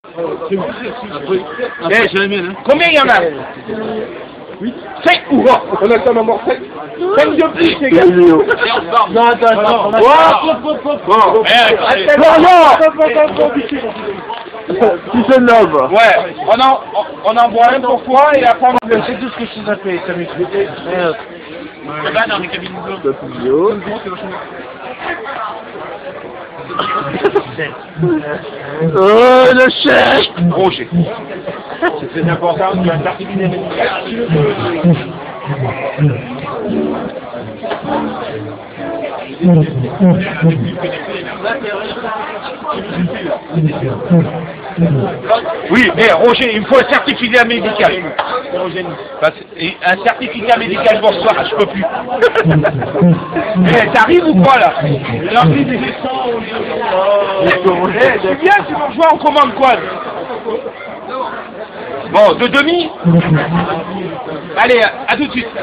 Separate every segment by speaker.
Speaker 1: Combien il y en a? 5 ou quoi? On a quand même encore 5. 5 de plus, les gars. Non, attends.
Speaker 2: Tu te nommes.
Speaker 1: Ouais, on en boit un pour toi et après on va... C'est tout ce que je t'ai fait, ça m'expliquait. Là-bas dans les cabines bleues.
Speaker 2: Oh, le chef.
Speaker 1: Roger. C'est très important, tu as un certificat médical. Oui, mais Roger, il me faut un certificat médical. Un certificat médical pour ce soir, je peux plus. T'arrives ou quoi là? C'est bien, tu vas jouer en commande quoi? Bon, de demi? Allez, à tout de suite.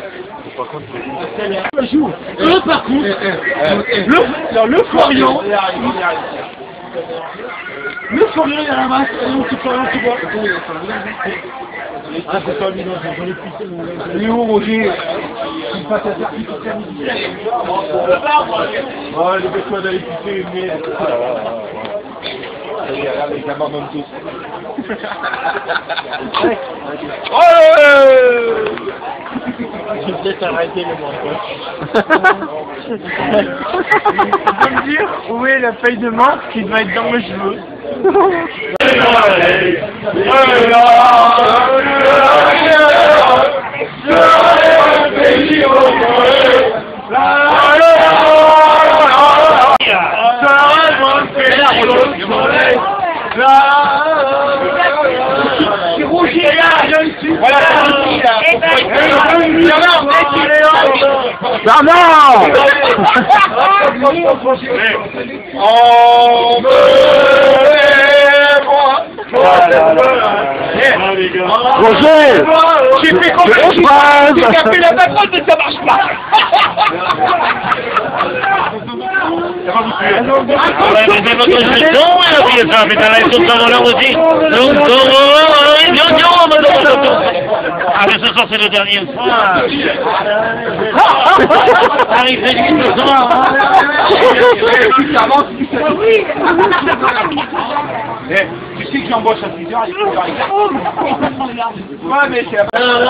Speaker 1: Par contre, le Florian, il a la masse, un petit Florian, tu vois. Ah, c'est pas lui, non, j'en ai plus. Il est où, Roger? Il passe à certificat médical. Oh, les bêtes d'aller pisser, mais... Regarde, ils abandonnent tous. Je vais peut-être arrêter le montage. Tu peux me dire où est la feuille de menthe qui doit être dans mes cheveux? C'est Roger là, voilà,
Speaker 2: Roger,
Speaker 1: j'ai fait combien de j'ai capé la patronne, mais ça marche pas.
Speaker 3: Ah mais ce soir c'est le dernier soir. Arrive vite ce soir.
Speaker 1: Tu sais que j'embauche à 6 heures, il faut faire les ouais, mais c'est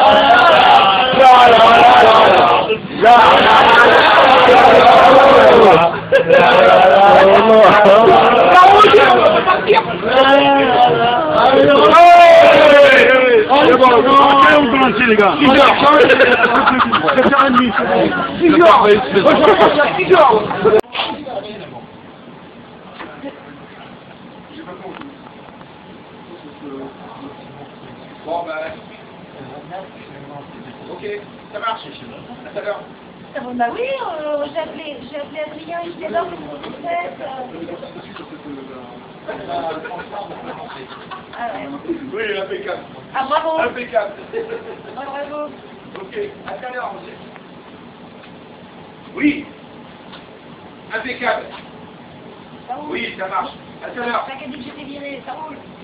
Speaker 2: on commence les gars.
Speaker 1: 6 heures. Bon, ben... Ok, ça marche. À tout à l'heure.
Speaker 4: Bah oui, j'ai appelé Adrien, il était là, Ah ouais.
Speaker 1: Oui, impeccable.
Speaker 4: Ah bravo.
Speaker 1: Impeccable.
Speaker 4: Ah, bravo.
Speaker 1: Ok, à tout à l'heure, monsieur. Oui. Impeccable.
Speaker 4: Ça roule.
Speaker 1: Oui, ça marche. À tout à l'heure.
Speaker 4: T'as qu'à dire que j'étais viré, ça roule.